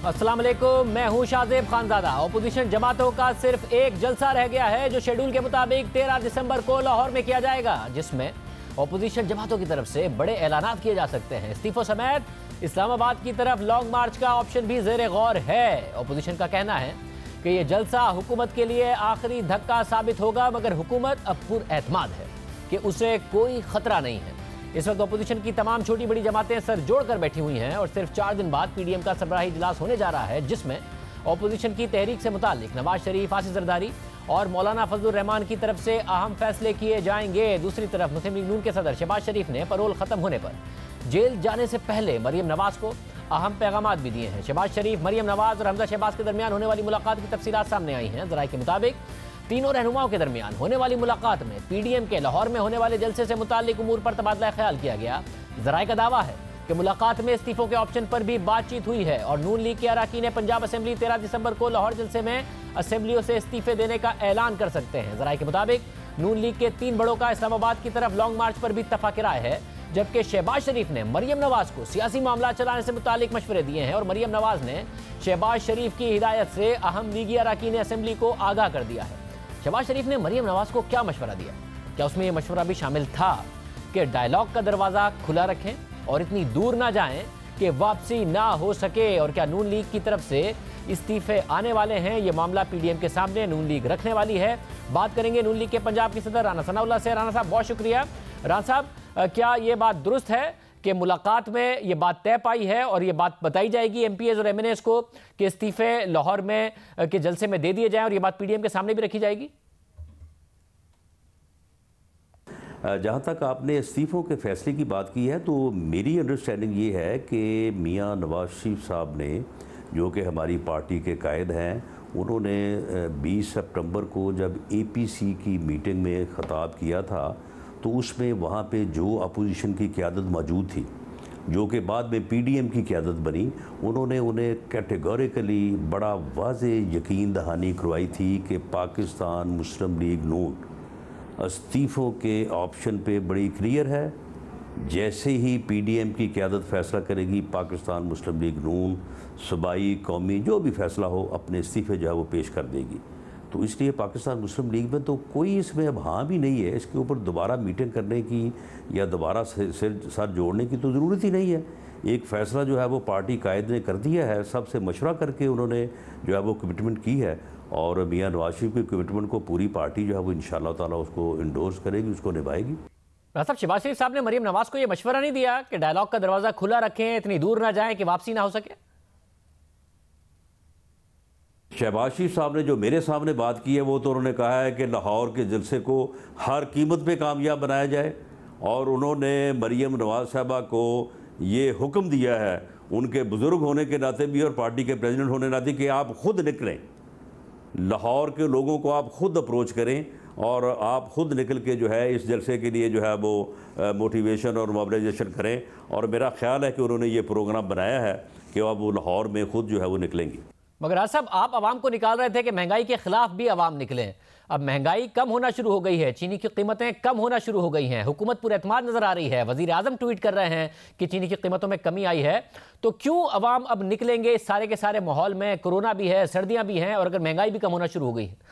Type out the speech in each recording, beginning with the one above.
अस्सलाम वालेकुम, मैं हूं शाहजेब खानजादा। अपोजिशन जमातों का सिर्फ एक जलसा रह गया है जो शेड्यूल के मुताबिक 13 दिसंबर को लाहौर में किया जाएगा, जिसमें अपोजिशन जमातों की तरफ से बड़े ऐलानात किए जा सकते हैं। इस्तीफों समेत इस्लामाबाद की तरफ लॉन्ग मार्च का ऑप्शन भी जेर गौर है। अपोजिशन का कहना है कि यह जलसा हुकूमत के लिए आखिरी धक्का साबित होगा, मगर हुकूमत अब पुरएतमाद है कि उसे कोई खतरा नहीं है। इस वक्त अपोजिशन की तमाम छोटी बड़ी जमातें सर जोड़कर बैठी हुई हैं और सिर्फ 4 दिन बाद पीडीएम का सरबराही इजलास होने जा रहा है, जिसमें अपोजिशन की तहरीक से मुतालिक नवाज शरीफ, आसिफ जरदारी और मौलाना फजलुर रहमान की तरफ से अहम फैसले किए जाएंगे। दूसरी तरफ मुस्लिम लीग नून के सदर शहबाज शरीफ ने पैरोल खत्म होने पर जेल जाने से पहले मरियम नवाज को अहम पैगाम भी दिए हैं। शहबाज शरीफ, मरियम नवाज और हमजा शहबाज के दरमियान होने वाली मुलाकात की तफसीलात सामने आई हैं। जराये के मुताबिक तीनों रहनुमाओं के दरमियान होने वाली मुलाकात में पीडीएम के लाहौर में होने वाले जलसे से मुताल्लिक उमूर पर तबादला ख्याल किया गया। जराये का दावा है कि मुलाकात में इस्तीफों के ऑप्शन पर भी बातचीत हुई है और नून लीग के अरकान पंजाब असेंबली 13 दिसंबर को लाहौर जलसे में असेंबलियों से इस्तीफे देने का ऐलान कर सकते हैं। जराये के मुताबिक नून लीग के 3 बड़ों का इस्लामाबाद की तरफ लॉन्ग मार्च पर भी इत्तफाक राय है, जबकि शहबाज शरीफ ने मरियम नवाज को सियासी मामला चलाने से मुतालिक मशवरे दिए हैं और मरियम नवाज ने शहबाज शरीफ की हिदायत से अहम लीगी अरकान असेंबली को आगाह कर दिया है। शहबाज शरीफ ने मरियम नवाज को क्या मशवरा दिया? क्या उसमें यह मशवरा भी शामिल था कि डायलॉग का दरवाज़ा खुला रखें और इतनी दूर ना जाएं कि वापसी ना हो सके? और क्या नून लीग की तरफ से इस्तीफे आने वाले हैं? ये मामला पीडीएम के सामने नून लीग रखने वाली है। बात करेंगे नून लीग के पंजाब के सदर राना सनाउल्लाह से। राना साहब, बहुत शुक्रिया। राना साहब, क्या ये बात दुरुस्त है कि मुलाकात में ये बात तय पाई है और ये बात बताई जाएगी एमपीएस और एमएनएस को कि इस्तीफे लाहौर में के जलसे में दे दिए जाएं और ये बात पीडीएम के सामने भी रखी जाएगी? जहाँ तक आपने इस्तीफ़ों के फैसले की बात की है, तो मेरी अंडरस्टैंडिंग ये है कि मियाँ नवाज शरीफ साहब ने, जो कि हमारी पार्टी के कायद हैं, उन्होंने 20 सितंबर को जब एपीसी की मीटिंग में ख़िताब किया था, तो उसमें वहाँ पे जो अपोजिशन की क़यादत मौजूद थी, जो कि बाद में पीडीएम की क़यादत बनी, उन्होंने उन्हें कैटेगोरिकली बड़ा वाज़ेह यकीन दहानी करवाई थी कि पाकिस्तान मुस्लिम लीग नून इस्तीफ़ों के ऑप्शन पे बड़ी क्लियर है। जैसे ही पीडीएम की क़यादत फ़ैसला करेगी, पाकिस्तान मुस्लिम लीग नून सूबाई कौमी जो भी फ़ैसला हो अपने इस्तीफ़े जो है वो पेश कर देगी। तो इसलिए पाकिस्तान मुस्लिम लीग में तो कोई इसमें अब हाँ भी नहीं है, इसके ऊपर दोबारा मीटिंग करने की या दोबारा सर जोड़ने की तो ज़रूरत ही नहीं है। एक फ़ैसला जो है वो पार्टी कायद ने कर दिया है, सबसे मशवरा करके उन्होंने जो है वो कमिटमेंट की है और मियाँ नवाज शरीफ की कमिटमेंट को पूरी पार्टी जो है वो इंशाअल्लाह ताला उसको इंडोर्स करेगी, उसको निभाएगी। साहब, शहबाज शरीफ साहब ने मरियम नवाज को यह मशवरा नहीं दिया कि डायलॉग का दरवाज़ा खुला रखें, इतनी दूर ना जाएं कि वापसी ना हो सके? शहबाज शरीफ साहब ने जो मेरे सामने बात की है वो तो उन्होंने कहा है कि लाहौर के जलसे को हर कीमत पे कामयाब बनाया जाए और उन्होंने मरियम नवाज साहबा को ये हुक्म दिया है उनके बुज़ुर्ग होने के नाते भी और पार्टी के प्रेसिडेंट होने के नाते कि आप ख़ुद निकलें, लाहौर के लोगों को आप ख़ुद अप्रोच करें और आप ख़ुद निकल के जो है इस जलसे के लिए जो है वो मोटिवेशन और मोबिलाइजेशन करें। और मेरा ख्याल है कि उन्होंने ये प्रोग्राम बनाया है कि अब वो लाहौर में ख़ुद जो है वो निकलेंगी। मगर राज साहब, आप आवाम को निकाल रहे थे कि महंगाई के खिलाफ भी आवाम निकले। अब महंगाई कम होना शुरू हो गई है, चीनी की कीमतें कम होना शुरू हो गई हैं, हुकूमत पुरएतमाद नजर आ रही है, वजीर आजम ट्वीट कर रहे हैं कि चीनी की कीमतों में कमी आई है, तो क्यों अवाम अब निकलेंगे इस सारे के सारे माहौल में? कोरोना भी है, सर्दियां भी हैं और अगर महंगाई भी कम होना शुरू हो गई है।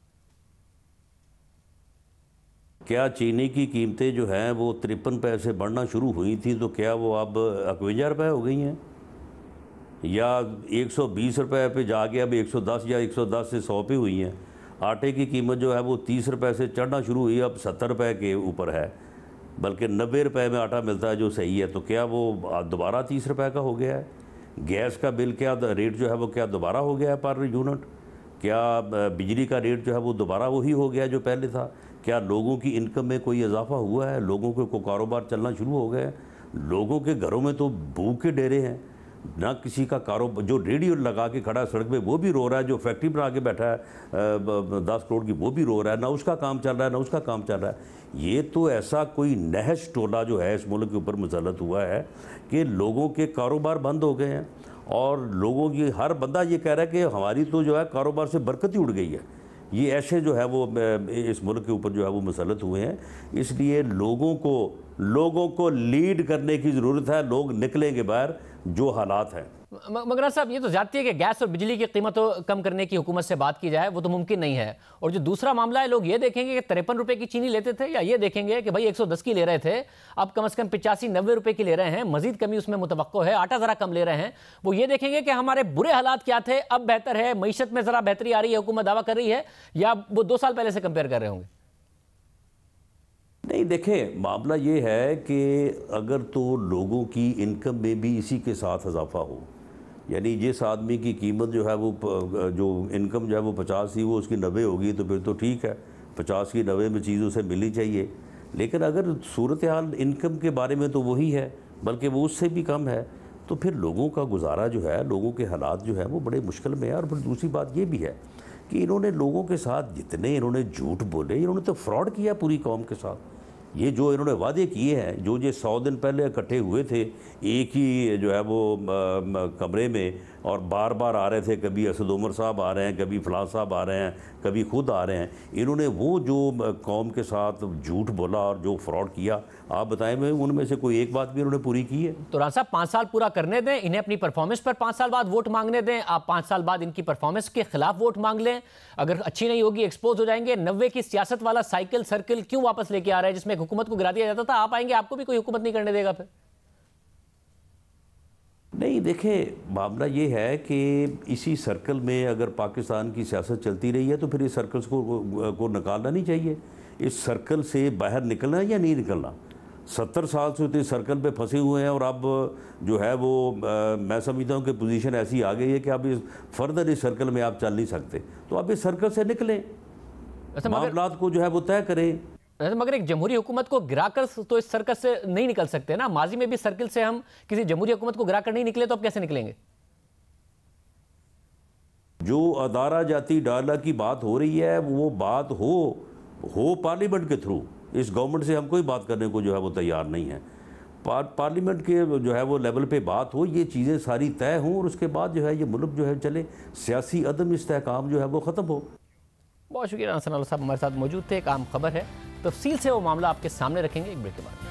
क्या चीनी की कीमतें जो हैं वो 53 पैसे बढ़ना शुरू हुई थी, तो क्या वो अब 51 रुपये हो गई हैं या 120 रुपये पे जाके अब 110 या 110 से 100 पे हुई हैं? आटे की कीमत जो है वो 30 रुपये से चढ़ना शुरू हुई, अब 70 रुपये के ऊपर है, बल्कि 90 रुपये में आटा मिलता है जो सही है। तो क्या वो दोबारा 30 रुपये का हो गया है? गैस का बिल क्या रेट जो है वो क्या दोबारा हो गया है पर यूनिट? क्या बिजली का रेट जो है वो दोबारा वही हो गया जो पहले था? क्या लोगों की इनकम में कोई इजाफा हुआ है? लोगों को कारोबार चलना शुरू हो गया है? लोगों के घरों में तो भूख के डेरे हैं, ना किसी का कारोबार। जो रेडियो लगा के खड़ा है सड़क पे वो भी रो रहा है, जो फैक्ट्री बना के बैठा है 10 करोड़ की वो भी रो रहा है, ना उसका काम चल रहा है ना उसका काम चल रहा है। ये तो ऐसा कोई नहश टोला जो है इस मुल्क के ऊपर मुसल्लत हुआ है कि लोगों के कारोबार बंद हो गए हैं और लोगों की हर बंदा ये कह रहा है कि हमारी तो जो है कारोबार से बरकत ही उड़ गई है। ये ऐसे जो है वो इस मुल्क के ऊपर जो है वो मुसल्लत हुए हैं। इसलिए लोगों को लोगों को लीड करने की ज़रूरत है, लोग निकलेंगे बाहर जो हालात हैं। मगर साहब, ये तो जाती है कि गैस और बिजली की कीमतों कम करने की हुकूमत से बात की जाए, वो तो मुमकिन नहीं है। और जो दूसरा मामला है, लोग ये देखेंगे कि 53 रुपए की चीनी लेते थे, या ये देखेंगे कि भाई 110 की ले रहे थे, अब कम से कम 85-90 रुपए की ले रहे हैं, मजीद कमी उसमें मुतवक्को है, आटा ज़रा कम ले रहे हैं। वो ये देखेंगे कि हमारे बुरे हालात क्या थे, अब बेहतर है, मईशत में ज़रा बेहतरी आ रही है, हुकूमत दावा कर रही है, या वो 2 साल पहले से कंपेयर कर रहे होंगे? नहीं, देखें, मामला ये है कि अगर तो लोगों की इनकम में भी इसी के साथ इजाफा हो, यानी जिस आदमी की कीमत जो है वो जो इनकम जो है वो 50 थी, वो उसकी 90 होगी, तो फिर तो ठीक है, 50 की 90 में चीज़ उसे मिलनी चाहिए। लेकिन अगर सूरत हाल इनकम के बारे में तो वही है, बल्कि वो उससे भी कम है, तो फिर लोगों का गुजारा जो है, लोगों के हालात जो है वो बड़े मुश्किल में है। और फिर दूसरी बात ये भी है कि इन्होंने लोगों के साथ जितने इन्होंने झूठ बोले, इन्होंने तो फ्रॉड किया पूरी कौम के साथ। ये जो इन्होंने वादे किए हैं, जो 100 दिन पहले इकट्ठे हुए थे एक ही जो है वो कमरे में, और बार बार आ रहे थे, कभी असद उमर साहब आ रहे हैं, कभी फलां साहब आ रहे हैं, कभी खुद आ रहे हैं, इन्होंने वो जो कौम के साथ झूठ बोला और जो फ्रॉड किया, आप बताएं मैं उनमें से कोई एक बात भी इन्होंने पूरी की है? तो राना साहब, 5 साल पूरा करने दें इन्हें, अपनी परफॉर्मेंस पर 5 साल बाद वोट मांगने दें। आप 5 साल बाद इनकी परफॉर्मेंस के खिलाफ वोट मांग लें, अगर अच्छी नहीं होगी एक्सपोज हो जाएंगे। 90 की सियासत वाला साइकिल सर्किल क्यों वापस लेके आ रहे हैं, जिसमें हुकूमत को गिरा दिया जाता था? आप आएंगे, आपको भी कोई हुकूमत नहीं करने देगा फिर? नहीं, देखें, मामला ये है कि इसी सर्कल में अगर पाकिस्तान की सियासत चलती रही है तो फिर इस सर्कल्स को निकालना नहीं चाहिए। इस सर्कल से बाहर निकलना या नहीं निकलना, 70 साल से इस सर्कल पे फंसे हुए हैं, और अब जो है वो मैं समझता हूँ कि पोजीशन ऐसी आ गई है कि अब इस फर्दर इस सर्कल में आप चल नहीं सकते, तो आप इस सर्कल से निकलें, मामलात को जो है वो तय करें। मगर एक जमहूरी हुकूमत को गिराकर तो इस सर्कल से नहीं निकल सकते ना। माजी में भी सर्कल से हम किसी जमहूरी हुकूमत को गिराकर नहीं निकले, तो अब कैसे निकलेंगे? जो अदारा जाती डाला की बात हो रही है, वो बात हो पार्लियामेंट के थ्रू। इस गवर्नमेंट से हम कोई बात करने को जो है वो तैयार नहीं है। पार्लियामेंट के जो है वो लेवल पे बात हो, ये चीज़ें सारी तय हों, और उसके बाद जो है ये मुल्क जो है चले, सियासी अदम इस्तेहकाम जो है वो ख़त्म हो। बहुत शुक्रिया राना साहब, हमारे साथ मौजूद थे। एक आम खबर है, तफसील से वो मामला आपके सामने रखेंगे एक ब्रेक के बाद।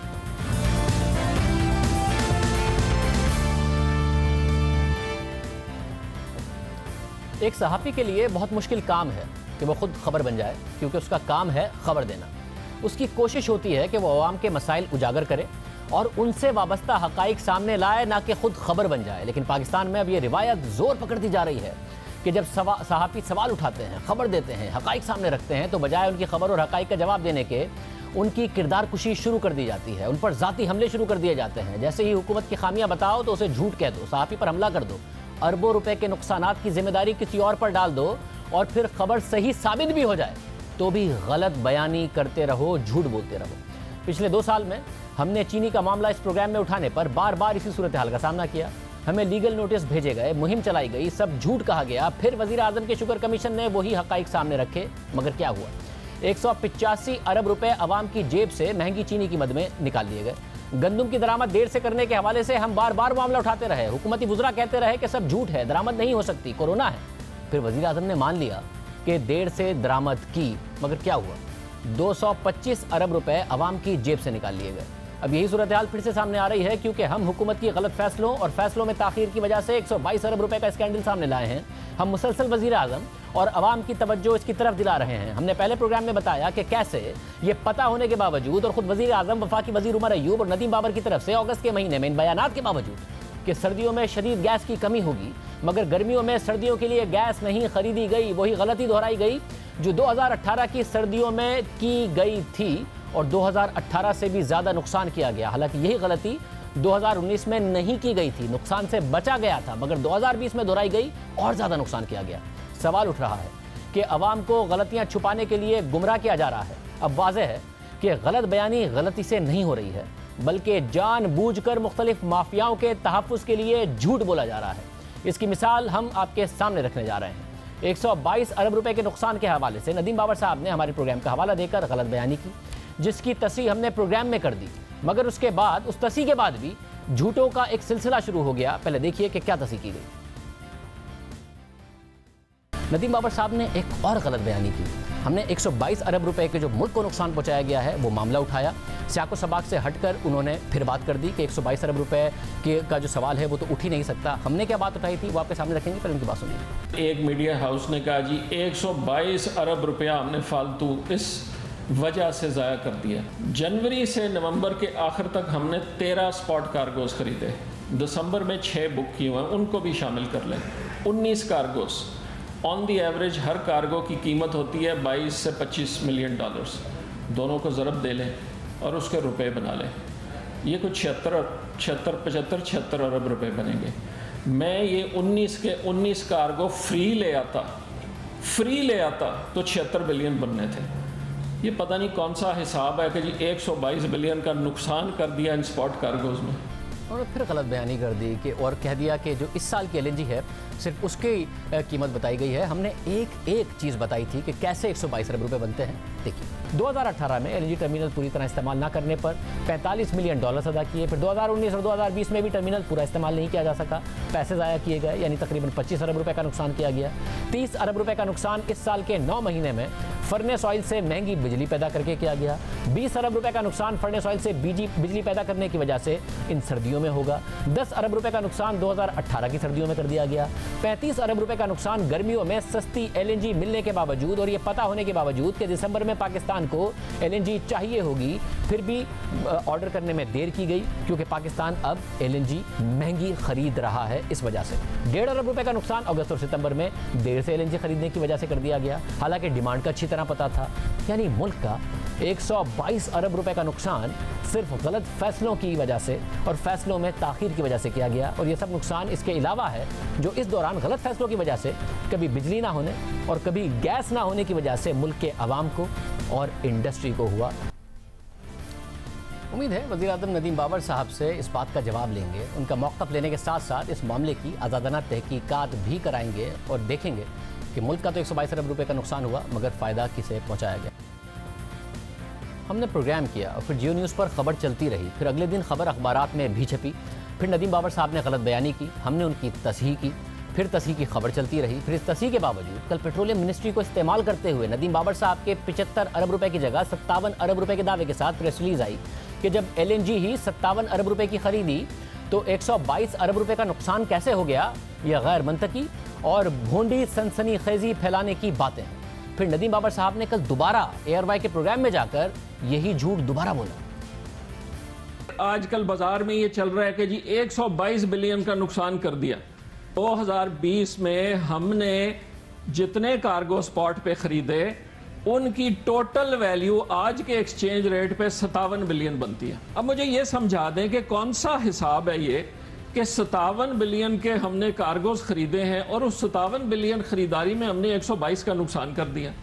एक सहाफ़ी के लिए बहुत मुश्किल काम है कि वो खुद खबर बन जाए, क्योंकि उसका काम है खबर देना। उसकी कोशिश होती है कि वो अवाम के मसाइल उजागर करे और उनसे वाबस्ता हक़ाइक़ सामने लाए, ना कि खुद खबर बन जाए। लेकिन पाकिस्तान में अब ये रिवायत जोर पकड़ती जा रही है कि जब सहाफ़ी सवाल उठाते हैं, खबर देते हैं, हक़ाइक़ सामने रखते हैं, तो बजाय उनकी खबर और हक़ाइक़ का जवाब देने के उनकी किरदार कुशी शुरू कर दी जाती है, उन पर ज़ाती हमले शुरू कर दिए जाते हैं। जैसे ही हुकूमत की खामियां बताओ तो उसे झूठ कह दो, सहाफ़ी पर हमला कर दो, अरबों रुपए के नुकसानात की जिम्मेदारी किसी और पर डाल दो, और फिर खबर सही साबित भी हो जाए तो भी गलत बयानी करते रहो, झूठ बोलते रहो। पिछले 2 साल में हमने चीनी का मामला इस प्रोग्राम में उठाने पर बार बार इसी सूरत हाल का सामना किया। हमें लीगल नोटिस भेजे गए, मुहिम चलाई गई, सब झूठ कहा गया, फिर वज़ीर आज़म के शुगर कमीशन ने वही हक़ाइक़ सामने रखे। मगर क्या हुआ? 185 अरब रुपए अवाम की जेब से महंगी चीनी की मद में निकाल लिए गए। गंदम की दरामद देर से करने के हवाले से हम बार बार मामला उठाते रहे, हुकूमती वुज़रा कहते रहे कि सब झूठ है, दरामद नहीं हो सकती, कोरोना है। फिर वज़ीर आज़म ने मान लिया कि देर से दरामद की, मगर क्या हुआ? 225 अरब रुपए अवाम की जेब से निकाल लिए गए। अब यही सूरत हाल फिर से सामने आ रही है, क्योंकि हम हुकूमत की गलत फैसलों और फैसलों में ताखीर की वजह से 122 अरब रुपए का स्कैंडल सामने लाए हैं। हम मुसलसल वज़ीर आज़म और अवाम की तवज्जो इसकी तरफ दिला रहे हैं। हमने पहले प्रोग्राम में बताया कि कैसे ये पता होने के बावजूद, और खुद वज़ीर आज़म, वफाकी वज़ीर उमर अयूब और नदीम बाबर की तरफ से अगस्त के महीने में इन बयानात के बावजूद कि सर्दियों में शदीद गैस की कमी होगी, मगर गर्मियों में सर्दियों के लिए गैस नहीं खरीदी गई, वही गलती दोहराई गई जो 2018 की सर्दियों में की गई थी, और 2018 से भी ज़्यादा नुकसान किया गया। हालांकि यही गलती 2019 में नहीं की गई थी, नुकसान से बचा गया था, मगर 2020 में दोहराई गई और ज़्यादा नुकसान किया गया। सवाल उठ रहा है कि अवाम को गलतियाँ छुपाने के लिए गुमराह किया जा रहा है। अब वाज़ेह है कि गलत बयानी गलती से नहीं हो रही है, बल्कि जानबूझकर मुख्तलिफ माफियाओं के तहफ़्फ़ुज़ के लिए झूठ बोला जा रहा है। इसकी मिसाल हम आपके सामने रखने जा रहे हैं। 122 अरब रुपए के नुकसान के हवाले से नदीम बाबर साहब ने हमारे प्रोग्राम का हवाला देकर गलत बयानी की, जिसकी तस्रीह हमने प्रोग्राम में कर दी, मगर उसके बाद उस तस्रीह के बाद भी झूठों का एक सिलसिला शुरू हो गया। पहले देखिए कि क्या तस्रीह की गई। नदीम बाबर साहब ने एक और गलत बयानी की। हमने 122 अरब रुपए के जो मुल्क को नुकसान पहुंचाया गया है वो मामला उठाया। सियाको सबाक से हटकर उन्होंने फिर बात कर दी कि 122 अरब रुपए का जो सवाल है वो तो उठ ही नहीं सकता। हमने क्या बात उठाई थी वो आपके सामने रखेंगे, पर उनकी बात सुनिए। एक मीडिया हाउस ने कहा जी 122 अरब रुपया हमने फालतू इस वजह से ज़ाया कर दिया। जनवरी से नवंबर के आखिर तक हमने 13 स्पॉट कार्गोज खरीदे, दिसंबर में 6 बुक किए हुए हैं, उनको भी शामिल कर लें। 19 कार्गोज, ऑन दी एवरेज हर कार्गो की कीमत होती है 22 से 25 मिलियन डॉलर्स। दोनों को ज़रब दे लें और उसके रुपए बना लें, ये कुछ 76 अरब रुपए बनेंगे। मैं ये 19 के 19 कार्गो फ्री ले आता तो 76 बिलियन बनने थे। ये पता नहीं कौन सा हिसाब है कि जी 122 बिलियन का नुकसान कर दिया इन स्पॉट कार्गोज में। और फिर गलत बयानी कर दी कि और कह दिया कि जो इस साल की एलएनजी है सिर्फ उसकी कीमत बताई गई है। हमने एक चीज़ बताई थी कि कैसे 122 अरब रुपए बनते हैं। देखिए, 2018 में एलएनजी टर्मिनल पूरी तरह इस्तेमाल ना करने पर 45 मिलियन डॉलर अदा किए। फिर 2019 और 2020 में भी टर्मिनल पूरा इस्तेमाल नहीं किया जा सका, पैसे ज़ाया किए गए, यानी तकरीबन 25 अरब रुपए का नुकसान किया गया। 30 अरब रुपए का नुकसान इस साल के 9 महीने में फर्नेस ऑयल से महंगी बिजली पैदा करके किया गया। 20 अरब रुपए का नुकसान फर्नेस ऑयल से बिजली पैदा करने की वजह से इन सर्दियों में होगा। 10 अरब रुपए का नुकसान 2018 की सर्दियों में कर दिया गया। 35 अरब रुपए का नुकसान गर्मियों में सस्ती एलएनजी मिलने के बावजूद और ये पता होने के बावजूद कि दिसंबर में पाकिस्तान को एलएनजी चाहिए होगी, फिर भी ऑर्डर करने में देर की गई क्योंकि पाकिस्तान अब एलएनजी महंगी खरीद रहा है। इस वजह से 1.5 अरब रुपए का नुकसान अगस्त और सितंबर में देर से एलएनजी खरीदने की वजह से कर दिया गया, हालांकि डिमांड का अच्छी तरह पता था। यानी मुल्क का 122 अरब रुपए का नुकसान सिर्फ गलत फैसलों की वजह से और फैसलों में ताखीर की वजह से किया गया। और ये सब नुकसान इसके अलावा है जो इस दौरान गलत फैसलों की वजह से कभी बिजली ना होने और कभी गैस ना होने की वजह से मुल्क के अवाम को और इंडस्ट्री को हुआ। उम्मीद है वज़ीर-ए-आज़म नदीम बाबर साहब से इस बात का जवाब लेंगे, उनका मौक़िफ़ लेने के साथ साथ इस मामले की आज़ादाना तहकीकात भी कराएंगे और देखेंगे कि मुल्क का तो 122 अरब रुपए का नुकसान हुआ मगर फ़ायदा किसे पहुँचाया गया। हमने प्रोग्राम किया और फिर जियो न्यूज़ पर खबर चलती रही, फिर अगले दिन खबर अखबारात में भी छपी, फिर नदीम बाबर साहब ने गलत बयानी की, हमने उनकी तस्हीह की, फिर तस्हीह की खबर चलती रही। फिर इस तस्हीह के बावजूद कल पेट्रोलियम मिनिस्ट्री को इस्तेमाल करते हुए नदीम बाबर साहब के 75 अरब रुपए की जगह 57 अरब रुपए के दावे के साथ प्रेस रिलीज आई कि जब एलएनजी ही 57 अरब रुपए की खरीदी तो 122 अरब रुपए का नुकसान कैसे हो गया। यह गैर मंतकी और भोंडी सनसनीखेजी फैलाने की बातें हैं। फिर नदीम बाबर साहब ने कल दोबारा एयरवाई के प्रोग्राम में जाकर यही झूठ दोबारा बोला। आजकल बाजार में ये चल रहा है कि जी 122 बिलियन का नुकसान कर दिया। 2020 में हमने जितने कार्गो स्पॉट पे खरीदे उनकी टोटल वैल्यू आज के एक्सचेंज रेट पे 57 बिलियन बनती है। अब मुझे ये समझा दें कि कौन सा हिसाब है ये कि 57 बिलियन के हमने कार्गोज खरीदे हैं और उस 57 बिलियन खरीदारी में हमने 122 का नुकसान कर दिया।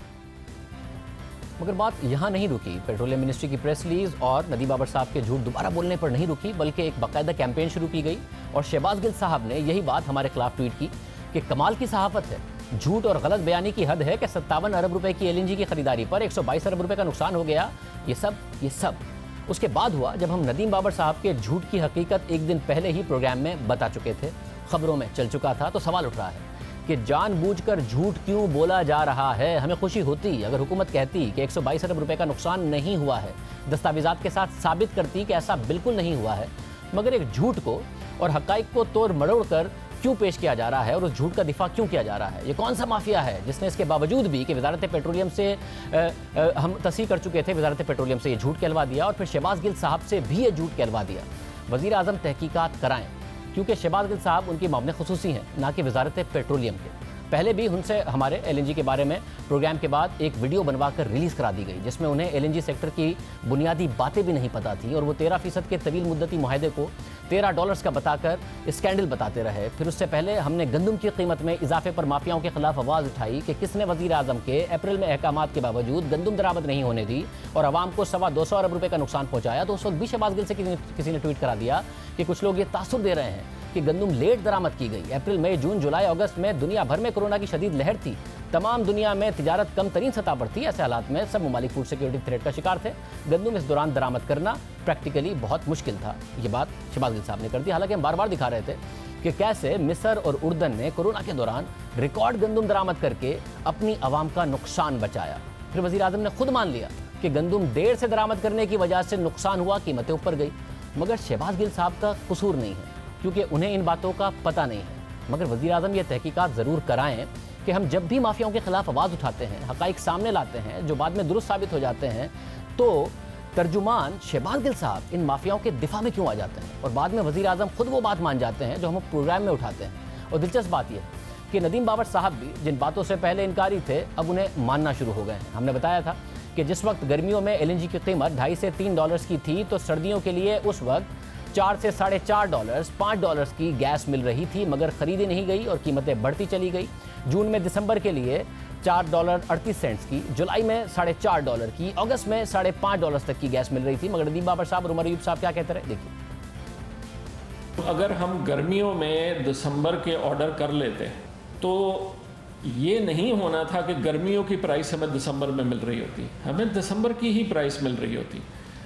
मगर बात यहाँ नहीं रुकी। पेट्रोलियम मिनिस्ट्री की प्रेस रिलीज और नदीम बाबर साहब के झूठ दोबारा बोलने पर नहीं रुकी, बल्कि एक बाकायदा कैंपेन शुरू की गई और शहबाज गिल साहब ने यही बात हमारे खिलाफ ट्वीट की कि कमाल की सहाफत है, झूठ और गलत बयानी की हद है कि 57 अरब रुपए की एलएनजी की खरीदारी पर 122 अरब रुपए का नुकसान हो गया। ये सब उसके बाद हुआ जब हम नदीम बाबर साहब के झूठ की हकीकत एक दिन पहले ही प्रोग्राम में बता चुके थे, खबरों में चल चुका था। तो सवाल उठ रहा है कि जानबूझकर झूठ क्यों बोला जा रहा है। हमें खुशी होती अगर हुकूमत कहती कि 122 अरब रुपए का नुकसान नहीं हुआ है, दस्तावेजात के साथ साबित करती कि ऐसा बिल्कुल नहीं हुआ है, मगर एक झूठ को और हकाइक को तोड़ मरोड़ कर क्यों पेश किया जा रहा है और उस झूठ का दिफा क्यों किया जा रहा है। ये कौन सा माफिया है जिसने इसके बावजूद भी कि वजारत पेट्रोलियम से हम तस्हीह कर चुके थे, वजारत पेट्रोलियम से ये झूठ कहलवा दिया और फिर शहबाज गिल साहब से भी ये झूठ कहलवा दिया। वज़ीर-ए-आज़म तहकीकात कराएं, क्योंकि शहबाज गिल साहब उनकी मामले खुसूसी हैं, ना कि वजारत पेट्रोलियम के। पहले भी उनसे हमारे एलएनजी के बारे में प्रोग्राम के बाद एक वीडियो बनवाकर रिलीज़ करा दी गई जिसमें उन्हें एलएनजी सेक्टर की बुनियादी बातें भी नहीं पता थी और वो 13% के तवील मुद्दती मुआहदे को $13 का बताकर स्कैंडल बताते रहे। फिर उससे पहले हमने गंदम की कीमत में इजाफे पर माफियाओं के खिलाफ आवाज़ उठाई कि किसने वज़ीर-ए-आज़म के अप्रैल में अहकामात के बावजूद गंदम दरामद नहीं होने दी और आवाम को 225 अरब रुपए का नुकसान पहुँचाया। तो उस वक्त भी शहबाज गिल से किसी ने ट्वीट करा दिया कि कुछ लोग ये तासुर दे रहे हैं कि गंदम लेट दरामद की गई। अप्रैल, मई, जून, जुलाई, अगस्त में दुनिया भर में कोरोना की शदीद लहर थी, तमाम दुनिया में तिजारत कम तरीन सतह पर थी। ऐसे हालात में सब ममालिक फूड सिक्योरिटी थ्रेट का शिकार थे। गंदम इस दौरान दरामद करना प्रैक्टिकली बहुत मुश्किल था। ये बात शहबाज गिल साहब ने कर दी। हालांकि हम बार बार दिखा रहे थे कि कैसे मिस्र और उर्दन ने कोरोना के दौरान रिकॉर्ड गंदुम दरामद करके अपनी आवाम का नुकसान बचाया। फिर वज़ीर आज़म ने खुद मान लिया कि गंदुम देर से दरामद करने की वजह से नुकसान हुआ, कीमतें ऊपर गई। मगर शहबाज गिल साहब का कसूर नहीं है, क्योंकि उन्हें इन बातों का पता नहीं है। मगर वज़ीर आज़म ये तहकीकात ज़रूर कराएं कि हम जब भी माफियाओं के खिलाफ आवाज़ उठाते हैं, हक़ाइक़ सामने लाते हैं जो बाद में दुरुस्त साबित हो जाते हैं, तो तर्जुमान शहबाज गिल साहब इन माफियाओं के दिफा में क्यों आ जाते हैं और बाद में वज़ीर आज़म खुद वो बात मान जाते हैं जो हम प्रोग्राम में उठाते हैं। और दिलचस्प बात यह कि नदीम बाबर साहब भी जिन बातों से पहले इनकारी थे, अब उन्हें मानना शुरू हो गए हैं। हमने बताया था कि जिस वक्त गर्मियों में LNG की कीमत $2.5 से $3 की थी, तो सर्दियों के लिए उस वक्त $4 से $4.5 $5 की गैस मिल रही थी, मगर खरीदी नहीं गई और कीमतें बढ़ती चली गई। जून में दिसंबर के लिए $4.38 की, जुलाई में $4.5 की, अगस्त में $5.5 तक की गैस मिल रही थी। मगर नदीम बाबर साहब और उमर अयूब साहब क्या कहते रहे, देखिए। अगर हम गर्मियों में दिसंबर के ऑर्डर कर लेते तो ये नहीं होना था कि गर्मियों की प्राइस हमें दिसंबर में मिल रही होती, हमें दिसंबर की ही प्राइस मिल रही होती।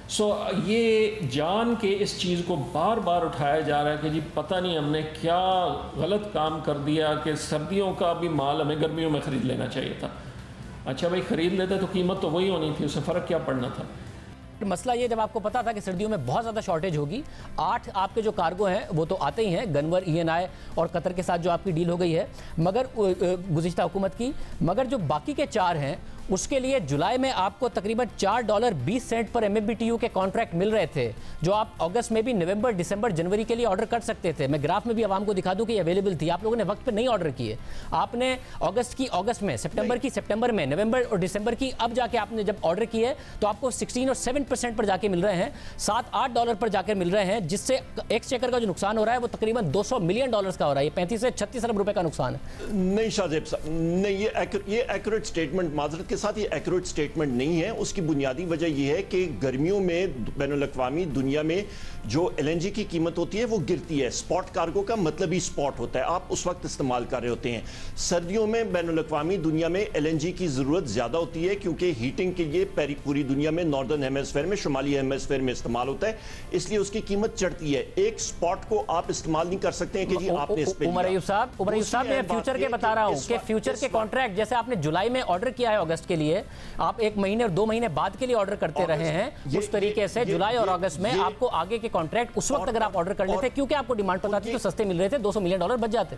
ये जान के इस चीज़ को बार बार उठाया जा रहा है कि जी पता नहीं हमने क्या गलत काम कर दिया कि सर्दियों का भी माल हमें गर्मियों में ख़रीद लेना चाहिए था। अच्छा भाई, ख़रीद लेते तो कीमत तो वही होनी थी, उससे फ़र्क क्या पड़ना था। मसला ये, जब आपको पता था कि सर्दियों में बहुत ज़्यादा शॉर्टेज होगी, 8 आपके जो कार्गो हैं वो तो आते ही हैं, गनवर, ENI और कतर के साथ जो आपकी डील हो गई है मगर गुज़िश्ता हुकूमत की, मगर जो बाकी के 4 हैं उसके लिए जुलाई में आपको तकरीबन $4.20 पर MMBTU के कॉन्ट्रैक्ट मिल रहे थे, जो आप अगस्त में भी, नवंबर, दिसंबर, जनवरी के लिए ऑर्डर कर सकते थे। मैं ग्राफ में भी आवाम को दिखा दूं कि अवेलेबल थी। आप लोगों ने वक्त पे नहीं ऑर्डर किए। आपने अगस्त की अगस्त में, सितंबर की सितंबर में, नवंबर और दिसंबर की अब जाके आपने जब ऑर्डर किए तो आपको 16 और 7% पर जाके मिल रहे हैं, $7-8 पर जाकर मिल रहे हैं, जिससे एक्सचेकर का जो नुकसान हो रहा है वो तकरीबन $200 मिलियन का हो रहा है। 35 से 36 अरब रुपए का नुकसान है। नहीं शाहजेब साहब, नहीं, ये एक्यूरेट स्टेटमेंट, माजरत के साथ ये एक्यूरेट स्टेटमेंट नहीं है। उसकी बुनियादी वजह यह है कि गर्मियों में बैनुल-अक़वामी दुनिया में जो LNG की कीमत होती है वो गिरती है। स्पॉट कार्गो का मतलब ही स्पॉट होता है, आप उस वक्त इस्तेमाल कर रहे होते हैं। सर्दियों में बैनुल-अक़वामी दुनिया में LNG की ज़रूरत ज़्यादा होती है, क्योंकि हीटिंग के लिए पूरी दुनिया में, नॉर्दर्न हेमिस्फेयर में, शुमाली हेमिस्फेयर में इस्तेमाल होता है, इसलिए उसकी कीमत चढ़ती है। एक स्पॉट को आप इस्तेमाल नहीं कर सकते हैं कि जी आपने इस पे उमर अयूब साहब, मैं फ्यूचर के बता रहा हूं कि फ्यूचर के कॉन्ट्रैक्ट जैसे आपने जुलाई में ऑर्डर किया है अगस्त के लिए, आप 1 महीने और 2 महीने बाद के लिए ऑर्डर करते रहे हैं। उस तरीके से जुलाई और अगस्त में आपको आगे के कॉन्ट्रैक्ट उस वक्त अगर आप ऑर्डर कर लेते, क्योंकि आपको डिमांड पता थी, तो सस्ते मिल रहे थे, $200 मिलियन बच जाते।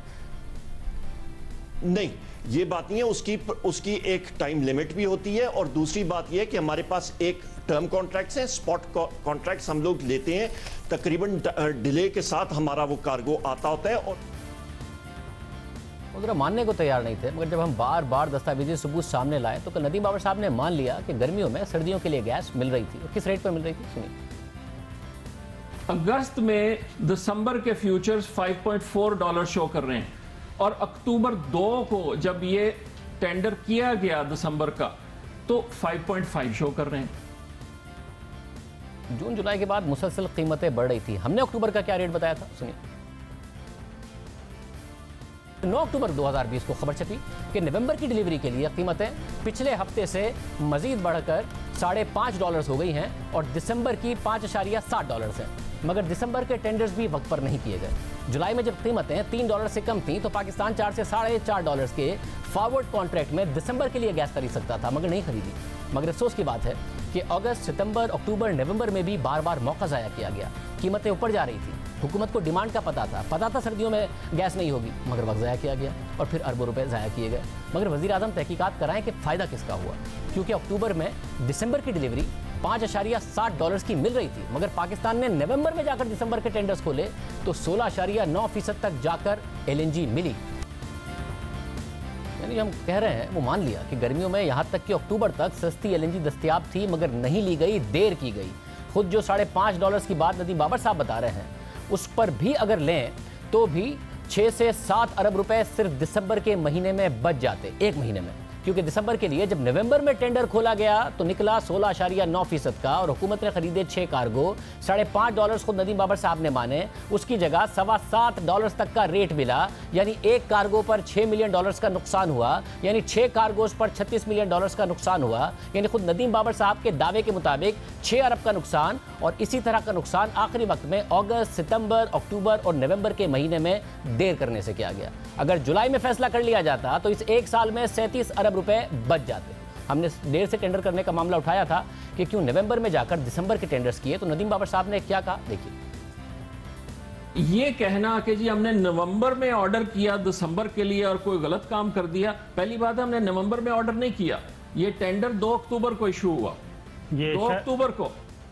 नहीं, ये बात नहीं है। उसकी एक टाइम लिमिट भी होती है, और दूसरी बात यह है कि हमारे पास एक टर्म कॉन्ट्रैक्ट्स हैं, स्पॉट कॉन्ट्रैक्ट्स हम लोग लेते हैं, तकरीबन डिले के साथ हमारा वो कार्गो आता होता है। और जरा मानने को तैयार नहीं थे, मगर जब हम बार बार दस्तावेजी सबूत सामने लाए तो कल नदीम बाबर साहब ने मान लिया कि गर्मियों में सर्दियों के लिए गैस मिल रही थी। और किस रेट पर मिल रही थी, सुनिए। अगस्त में दिसंबर के फ्यूचर्स $5.4 शो कर रहे हैं, और अक्टूबर 2 को जब ये टेंडर किया गया दिसंबर का, तो 5.5 शो कर रहे हैं। जून जुलाई के बाद मुसलसल कीमतें बढ़ रही थी। हमने अक्टूबर का क्या रेट बताया था, सुनिए। 9 अक्टूबर 2020 को खबर छपी कि नवंबर की डिलीवरी के लिए कीमतें पिछले हफ्ते से मजीद बढ़कर $5.5 हो गई हैं और दिसंबर की $5.7 हैं। मगर दिसंबर के टेंडर्स भी वक्त पर नहीं किए गए। जुलाई में जब कीमतें $3 से कम थीं तो पाकिस्तान $4 से $4.5 के फॉरवर्ड कॉन्ट्रैक्ट में दिसंबर के लिए गैस खरीद सकता था, मगर नहीं खरीदी। मगर अफसोस की बात है कि अगस्त, सितंबर, अक्टूबर, नवंबर में भी बार बार मौका ज़ाया किया गया। कीमतें ऊपर जा रही थी, हुकूमत को डिमांड का पता था सर्दियों में गैस नहीं होगी, मगर वक्त ज़ाया किया गया और फिर अरबों रुपए ज़ाया किए गए। मगर वज़ीर आज़म तहकीकात कराएं कि फ़ायदा किसका हुआ, क्योंकि अक्टूबर में दिसंबर की डिलीवरी $5.7 की मिल रही थी, मगर पाकिस्तान ने नवंबर में जाकर दिसंबर के टेंडर्स खोले तो 16.9% तक जाकर LNG मिली। यानी हम कह रहे हैं, वो मान लिया कि गर्मियों में यहाँ तक कि अक्टूबर तक सस्ती LNG दस्तयाब थी, मगर नहीं ली गई, देर की गई। खुद जो $5.5 की बात नदीम बाबर साहब बता रहे हैं, उस पर भी अगर लें तो भी 6 से 7 अरब रुपए सिर्फ दिसंबर के महीने में बच जाते, 1 महीने में। क्योंकि दिसंबर के लिए जब नवंबर में टेंडर खोला गया तो निकला 16.9% का और हुकूमत ने खरीदे 6 कार्गो। $5.5 खुद नदीम बाबर साहब ने माने, उसकी जगह $7.25 तक का रेट मिला, यानी एक कार्गो पर $6 मिलियन का नुकसान हुआ, यानी 6 कार्गोज पर $36 मिलियन का नुकसान हुआ, यानी खुद नदीम बाबर साहब के दावे के मुताबिक 6 अरब का नुकसान। और इसी तरह का नुकसान आखिरी वक्त में अगस्त, सितंबर, अक्टूबर और नवंबर के महीने में देर करने से किया गया। अगर जुलाई में फैसला कर लिया जाता तो इस एक साल में 37 अरब रुपए बच जाते। हमने देर से टेंडर करने का मामला उठाया था कि क्यों नवंबर में जाकर दिसंबर के टेंडर्स किए, तो नदीम बाबर साहब ने क्या कहा, देखिए। ये कहना कि जी हमने नवंबर में ऑर्डर किया दिसंबर के लिए और कोई गलत काम कर दिया, पहली बात है हमने नवंबर में ऑर्डर नहीं किया। ये टेंडर 2 अक्टूबर को इशू हुआ, 2 अक्टूबर को।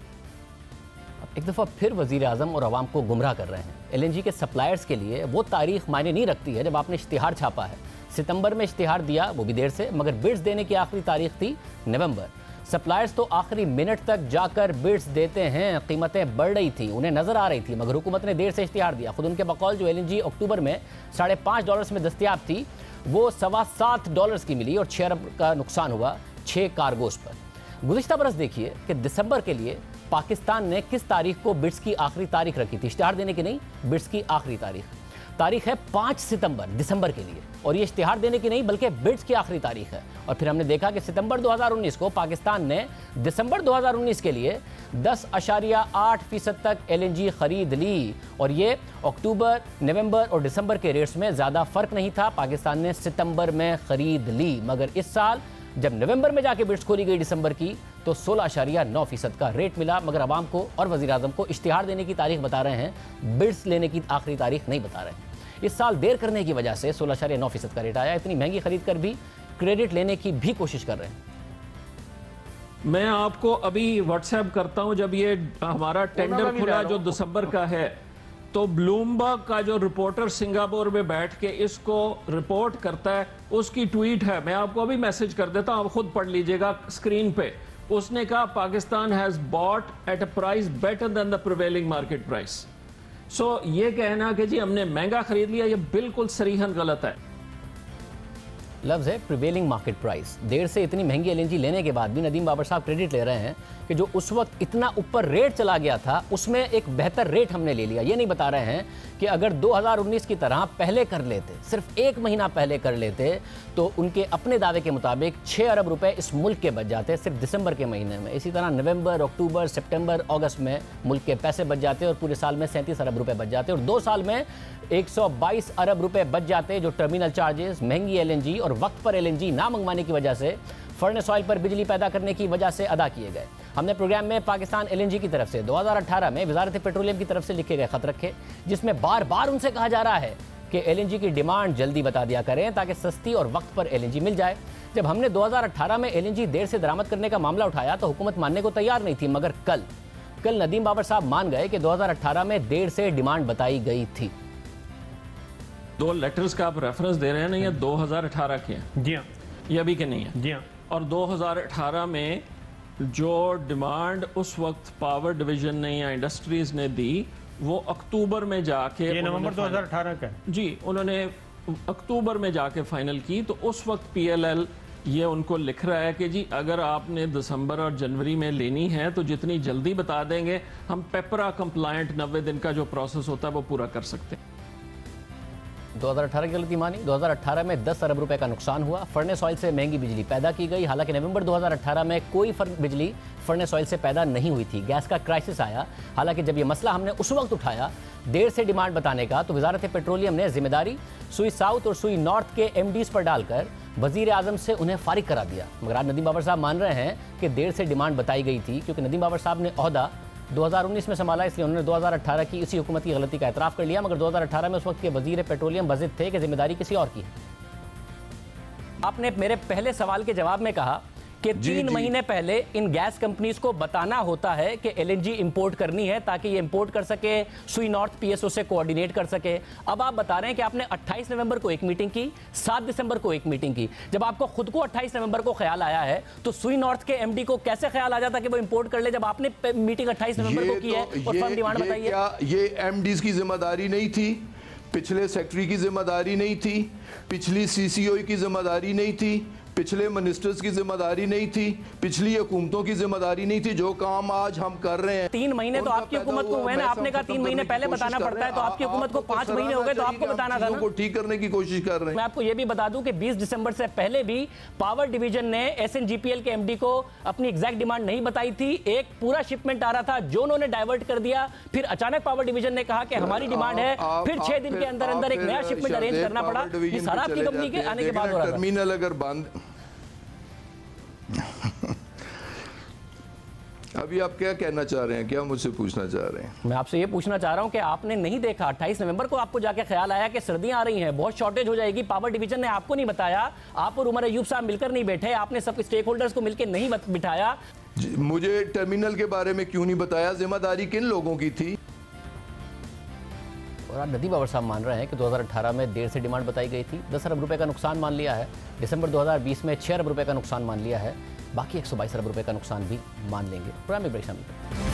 एक दफ़ा फिर वज़ीर आज़म और अवाम को गुमराह कर रहे हैं। LNG के सप्लायर्स के लिए वो तारीख मायने नहीं रखती है जब आपने इश्तिहार छापा है। सितंबर में इश्तिहार दिया, वो भी देर से, मगर बिड्स देने की आखिरी तारीख थी नवंबर। सप्लायर्स तो आखिरी मिनट तक जाकर बिड्स देते हैं, कीमतें बढ़ रही थी, उन्हें नजर आ रही थी, मगर हुकूमत ने देर से इश्तिहार दिया। खुद उनके बकौल जो LNG अक्टूबर में $5.5 में दस्तयाब थी, वो $7.25 की मिली और 6 अरब का नुकसान हुआ 6 कार्गोस पर। गुज़िश्ता बरस देखिए कि दिसंबर के लिए पाकिस्तान ने किस तारीख को बिड्स की आखिरी तारीख रखी थी, इश्तिहार देने की नहीं, बिड्स की आखिरी तारीख है 5 सितंबर दिसंबर के लिए, और ये इश्तिहार देने की नहीं बल्कि बिड्स की आखिरी तारीख है। और फिर हमने देखा कि सितंबर 2019 को पाकिस्तान ने दिसंबर 2019 के लिए 10.8% तक LNG खरीद ली, और ये अक्टूबर, नवंबर और दिसंबर के रेट्स में ज़्यादा फ़र्क नहीं था, पाकिस्तान ने सितंबर में ख़रीद ली। मगर इस साल जब नवंबर में जाके बिड्स खोली गई दिसंबर की, तो 16.9% का रेट मिला, मगर आवाम को और वज़ीर आज़म को इश्तिहार देने की तारीख बता रहे हैं, बिड्स लेने की आखिरी तारीख नहीं बता रहे हैं। इस साल देर करने की वजह से 16.9% का रेट आया। इतनी महंगी खरीद कर भी क्रेडिट लेने की भी कोशिश कर रहे हैं। मैं आपको अभी व्हाट्सएप करता हूं, जब ये हमारा टेंडर खुला जो दिसंबर का है, तो ब्लूमबर्ग का जो रिपोर्टर सिंगापुर में बैठ के इसको रिपोर्ट करता है, उसकी ट्वीट है, मैं आपको अभी मैसेज कर देता हूं, आप खुद पढ़ लीजिएगा स्क्रीन पे। उसने कहा Pakistan has bought at a price better than the prevailing market price. So ये कहना कि जी हमने महंगा खरीद लिया, ये बिल्कुल सरीहन गलत है। लफ्ज़ है प्रिवेलिंग मार्केट प्राइस। देर से इतनी महंगी LNG लेने के बाद भी नदीम बाबर साहब क्रेडिट ले रहे हैं कि जो उस वक्त इतना ऊपर रेट चला गया था, उसमें एक बेहतर रेट हमने ले लिया। ये नहीं बता रहे हैं कि अगर 2019 की तरह पहले कर लेते, सिर्फ 1 महीना पहले कर लेते, तो उनके अपने दावे के मुताबिक 6 अरब रुपए इस मुल्क के बच जाते सिर्फ दिसंबर के महीने में। इसी तरह नवंबर, अक्टूबर, सितंबर, अगस्त में मुल्क के पैसे बच जाते और पूरे साल में 37 अरब रुपए बच जाते, और 2 साल में 122 अरब रुपए बच जाते, जो टर्मिनल चार्जेस, महंगी LNG और वक्त पर LNG ना मंगवाने की वजह से, फर्नेस ऑयल पर बिजली पैदा करने की वजह से अदा किए गए। हमने प्रोग्राम में पाकिस्तान LNG की तरफ से 2018 में वजारत पेट्रोलियम की तरफ से लिखे गए खत रखे, जिसमें बार बार उनसे कहा जा रहा है कि LNG की डिमांड जल्दी बता दिया करें ताकि सस्ती और वक्त पर LNG मिल जाए। जब हमने 2018 में LNG देर से दरामद करने का मामला उठाया तो हुकूमत मानने को तैयार नहीं थी, मगर कल नदीम बाबर साहब मान गए कि 2018 में देर से डिमांड बताई गई थी। 2 लेटर्स का आप रेफरेंस दे रहे हैं ना, ये 2018 के हैं। जी हाँ, ये अभी के नहीं है। जी हाँ। और 2018 में जो डिमांड उस वक्त पावर डिवीजन ने या इंडस्ट्रीज ने दी, वो अक्टूबर में जाके, ये नवंबर 2018 का है जी, उन्होंने अक्टूबर में जाके फाइनल की। तो उस वक्त PLL ये उनको लिख रहा है कि जी अगर आपने दिसंबर और जनवरी में लेनी है तो जितनी जल्दी बता देंगे, हम पेपरा कंप्लायंट 90 दिन का जो प्रोसेस होता है वो पूरा कर सकते हैं। 2018 की गलती मानी। 2018 में 10 अरब रुपए का नुकसान हुआ। फर्नेस ऑयल से महंगी बिजली पैदा की गई। हालांकि नवंबर 2018 में कोई बिजली फर्नेस ऑयल से पैदा नहीं हुई थी। गैस का क्राइसिस आया। हालांकि जब ये मसला हमने उस वक्त उठाया देर से डिमांड बताने का, तो वजारत पेट्रोलियम ने जिम्मेदारी सुई साउथ और सुई नॉर्थ के MDs पर डालकर वजीर आजम से उन्हें फारिग करा दिया। मगर आज नदीम बाबर साहब मान रहे हैं कि देर से डिमांड बताई गई थी, क्योंकि नदीम बाबर साहब ने ओहदा 2019 में संभाला, इसलिए उन्होंने 2018 की इसी हुकूमत की गलती का एतराफ़ कर लिया। मगर 2018 में उस वक्त के वजीर पेट्रोलियम बजिद थे कि जिम्मेदारी किसी और की है। आपने मेरे पहले सवाल के जवाब में कहा कि 3 महीने पहले इन गैस कंपनीज को बताना होता है कि LNG इंपोर्ट करनी है ताकि ये इंपोर्ट कर सके, सुई नॉर्थ PSO से कोऑर्डिनेट कर सके। अब आप बता रहे हैं कि आपने 28 नवंबर को एक मीटिंग की, 7 दिसंबर को एक मीटिंग की। जब आपको खुद को 28 नवंबर को ख्याल आया है तो सुई नॉर्थ के MD को कैसे ख्याल आ जाता कि वो इंपोर्ट कर ले, जब आपने मीटिंग 28 नवंबर को की है और फर्म डिमांड बताई है? ये MDs की जिम्मेदारी नहीं थी, पिछले सेक्रेटरी की जिम्मेदारी नहीं थी, पिछली CCO की जिम्मेदारी नहीं थी, पिछले मिनिस्टर्स की जिम्मेदारी नहीं थी, पिछली हुकूमतों की जिम्मेदारी नहीं थी। जो काम आज हम कर रहे हैं 3 महीने तो आपकी हुकूमत को हुए ना, आपने कहा 3 महीने पहले बताना पड़ता है, तो आपकी हुकूमत को 5 महीने हो गए तो आपको बताना था ना। को ठीक करने की कोशिश कर रहे हैं। मैं आपको यह भी बता दूं कि 20 दिसंबर से पहले भी पावर डिवीजन ने SNGPL के MD को अपनी एग्जैक्ट डिमांड नहीं बताई थी। एक पूरा शिपमेंट आ रहा था जो उन्होंने डाइवर्ट कर दिया, फिर अचानक पावर डिवीजन ने कहा कि हमारी डिमांड है, फिर 6 दिन के अंदर अंदर एक नया शिपमेंट अरेंज करना पड़ा। ये सारा आपकी कंपनी के आने के बाद हो रहा था। टर्मिनल अगर बंद अभी आप क्या कहना चाह रहे हैं, क्या मुझसे पूछना चाह रहे हैं? मैं आपसे ये पूछना चाह रहा हूं कि आपने नहीं देखा 28 नवंबर को आपको जाके ख्याल आया कि सर्दियां आ रही हैं, बहुत शॉर्टेज हो जाएगी, पावर डिवीजन ने आपको नहीं बताया, आप और उमर अयूब साहब मिलकर नहीं बैठे, आपने सब स्टेक होल्डर्स को मिलकर नहीं बिठाया। मुझे टर्मिनल के बारे में क्यों नहीं बताया? जिम्मेदारी किन लोगों की थी? और आज नदीम बाबर साहब मान रहे हैं कि 2018 में देर से डिमांड बताई गई थी, 10 अरब रुपए का नुकसान मान लिया है, दिसंबर 2020 में 6 अरब रुपए का नुकसान मान लिया है, बाकी 122 अरब रुपए का नुकसान भी मान लेंगे। प्रोग्राम में ब्रेक शामिल करें।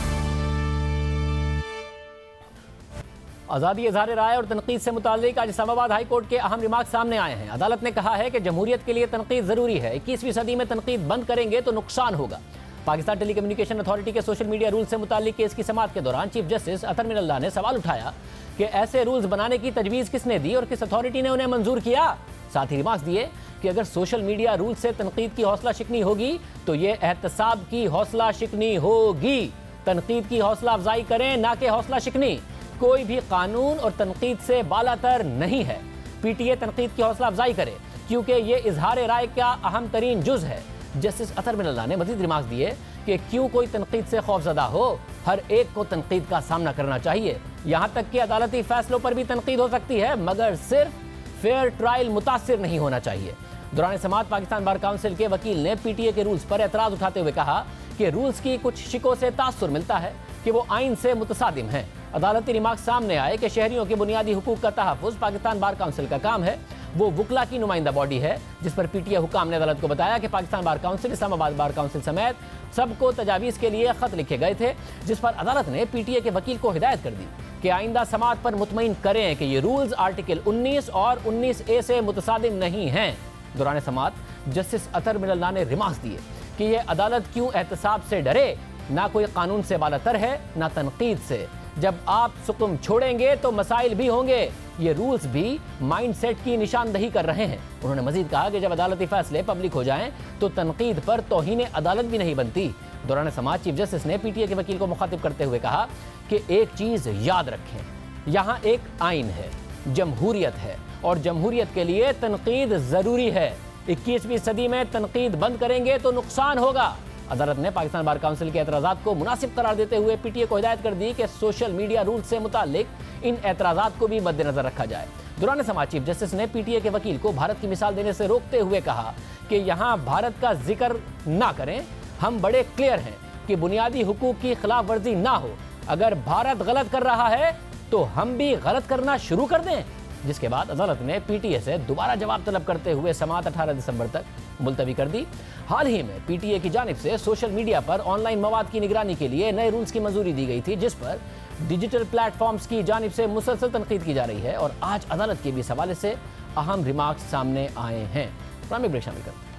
आज़ादी इज़हार राय और तनकीद से मुताल्लिक आज इस्लामाबाद हाई कोर्ट के अहम रिमार्क सामने आए हैं। अदालत ने कहा है कि जमहूरियत के लिए तनकीद ज़रूरी है, 21वीं सदी में तनकीद बंद करेंगे तो नुकसान होगा। पाकिस्तान टेली कम्युनिकेशन अथॉरिटी के सोशल मीडिया रूल से मुताल्लिक केस की समाअत के दौरान चीफ जस्टिस अतर मिनल्लाह ने सवाल उठाया कि ऐसे रूल्स बनाने की तजवीज़ किसने दी और किस अथॉरिटी ने उन्हें मंजूर किया। साथ ही रिमार्क दिए कि अगर सोशल मीडिया रूल से तनकीद की हौसला शिकनी होगी तो ये एहतसाब की हौसला शिकनी होगी। तनकीद की हौसला अफजाई करें, ना कि हौसला शिकनी। कोई भी कानून और तनकीद से बालातर नहीं है। PTA तनकीद की हौसला अफजाई करे क्योंकि ये इजहार राय का अहम तरीन जुज है। जस्टिस अतर मिनल्लाह ने मजीद रिमार्क दिए कि क्यों कोई तनकीद से खौफजदा हो, हर एक को तनकीद का सामना करना चाहिए। यहाँ तक कि अदालती फैसलों पर भी तनकीद हो सकती है, मगर सिर्फ फेयर ट्रायल मुतासिर नहीं होना चाहिए। दौरान समाअत पाकिस्तान बार काउंसिल के वकील ने PTA के रूल्स पर एतराज उठाते हुए कहा कि रूल्स की कुछ शिकों से तासुर मिलता है कि वो आइन से मुतसादिम हैं। अदालती रिमार्क सामने आए कि शहरियों के बुनियादी हुकूक का तहफ़्फ़ुज़ पाकिस्तान बार काउंसिल का काम है। वो वुकला की नुमाइंदा बॉडी है, जिस पर PTA हुकाम ने अदालत को बताया कि Pakistan bar council, Islamabad bar council समेत सबको तजावीज़ के लिए ख़त लिखे गए थे, जिस पर अदालत ने PTA के वकील को हिदायत कर दी कि आइंदा समाअत पर मुतमईन करें कि ये रूल्स आर्टिकल 19 और 19A से मुतसादिम नहीं हैं। दौरान समाअत जस्टिस अतर मिनल्लाह ने रिमार्क्स दिए कि यह अदालत क्यों एहतसाब से डरे, ना कोई कानून से बालातर है ना तनकीद से। जब आप सुकुम छोड़ेंगे तो मसाइल भी होंगे। ये रूल्स भी माइंडसेट की निशानदही कर रहे हैं। उन्होंने मजीद कहा कि जब अदालती फैसले पब्लिक हो जाएं तो तनकीद पर तौहीन अदालत भी नहीं बनती। दौरान समाअत चीफ जस्टिस ने PTA के वकील को मुखातिब करते हुए कहा कि एक चीज़ याद रखें, यहाँ एक आइन है, जमहूरियत है और जमहूरियत के लिए तनकीद ज़रूरी है। 21वीं सदी में तनकीद बंद करेंगे तो नुकसान होगा। अदालत ने पाकिस्तान बार काउंसिल के एतराज़ात को मुनासिब करार देते हुए PTA को हिदायत कर दी कि सोशल मीडिया रूल से मुतालिक इन एतराज़ात को भी मद्देनजर रखा जाए। दौरान समाअत चीफ जस्टिस ने PTA के वकील को भारत की मिसाल देने से रोकते हुए कहा कि यहाँ भारत का जिक्र ना करें। हम बड़े क्लियर हैं कि बुनियादी हुकूक की खिलाफ वर्जी ना हो। अगर भारत गलत कर रहा है तो हम भी गलत करना शुरू कर दें। जिसके बाद अदालत ने PTA से दोबारा जवाब तलब करते हुए समाअत 18 दिसंबर तक मुलतवी कर दी। हाल ही में PTA की जानिब से सोशल मीडिया पर ऑनलाइन मवाद की निगरानी के लिए नए रूल्स की मंजूरी दी गई थी, जिस पर डिजिटल प्लेटफॉर्म्स की जानिब से मुसलसल तनकीद की जा रही है और आज अदालत के भी इस हवाले से अहम रिमार्क्स सामने आए हैं। प्राइम ब्रेक शामिल करते हैं।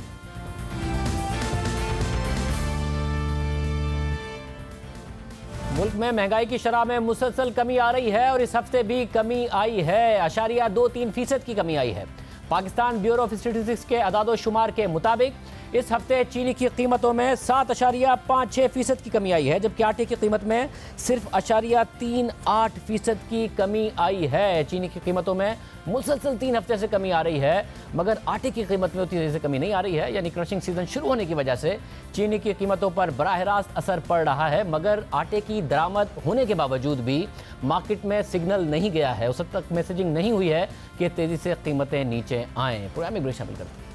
मुल्क में महंगाई की शरह में मुसलसल कमी आ रही है और इस हफ्ते भी कमी आई है, 0.23% की कमी आई है। पाकिस्तान ब्यूरो ऑफ स्टैटिस्टिक्स के अदादो शुमार के मुताबिक इस हफ्ते चीनी की कीमतों में 7.56% की कमी आई है, जबकि आटे की कीमत में सिर्फ 0.38% की कमी आई है। चीनी की कीमतों में मुसलसल 3 हफ्ते से कमी आ रही है, मगर आटे की कीमत में उतनी तेजी से कमी नहीं आ रही है। यानी क्रशिंग सीजन शुरू होने की वजह से चीनी की कीमतों पर बराह रास्त असर पड़ रहा है, मगर आटे की दरामद होने के बावजूद भी मार्केट में सिग्नल नहीं गया है, उस तक मैसेजिंग नहीं हुई है कि तेजी से कीमतें नीचे आएँ। प्रोग्राम में ब्रेक शामिल करते हैं।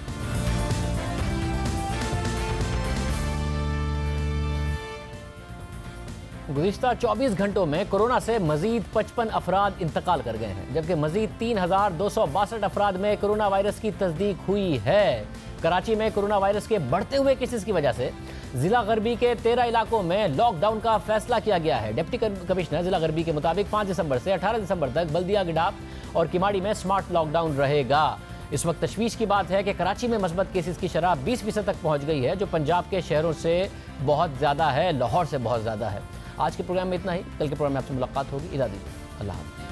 गुज़िश्ता 24 घंटों में कोरोना से मजीद 55 अफराद इंतकाल कर गए हैं, जबकि मजीद 3,262 अफराद में कोरोना वायरस की तस्दीक हुई है। कराची में कोरोना वायरस के बढ़ते हुए केसेस की वजह से जिला गरबी के 13 इलाकों में लॉकडाउन का फैसला किया गया है। डिप्टी कमिश्नर जिला गरबी के मुताबिक 5 दिसंबर से 18 दिसंबर तक बल्दिया, गिडाप और किमाड़ी में स्मार्ट लॉकडाउन रहेगा। इस वक्त तशवीश की बात है कि कराची में मस्बत केसेस की शरह 20% तक पहुंच गई है, जो पंजाब के शहरों से बहुत ज़्यादा है, लाहौर से बहुत ज़्यादा है। आज के प्रोग्राम में इतना ही। कल के प्रोग्राम में आपसे मुलाकात होगी। इजाज़त दीजिए। अल्लाह हाफ़िज़।